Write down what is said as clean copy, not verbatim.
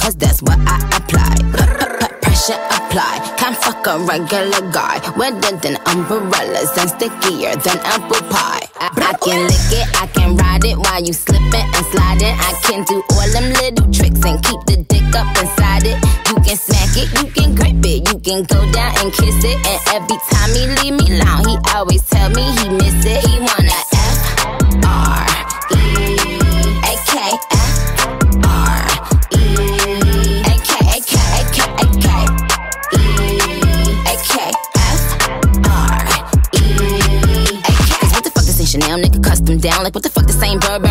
cause that's what I apply. Pressure apply, can't fuck a regular guy. Wetter than umbrellas and stickier than apple pie. I can lick it, I can ride it while you slipping and sliding. I can do all them little tricks and keep the dick up inside it. You can smack it, you can grip it, you can go down and kiss it. And every time he leave me alone, he always tell me he miss it. He wanna Chanel, nigga custom down. Like what the fuck, the same Burberry